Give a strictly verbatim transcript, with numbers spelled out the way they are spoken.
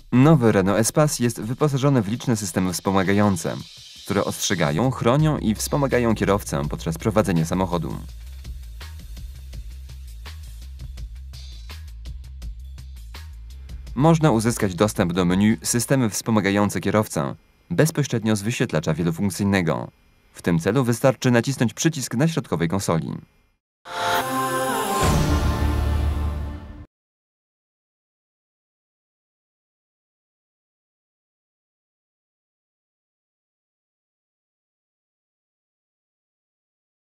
Nowy Renault Espace jest wyposażony w liczne systemy wspomagające, które ostrzegają, chronią i wspomagają kierowcę podczas prowadzenia samochodu. Można uzyskać dostęp do menu Systemy wspomagające kierowcę bezpośrednio z wyświetlacza wielofunkcyjnego. W tym celu wystarczy nacisnąć przycisk na środkowej konsoli.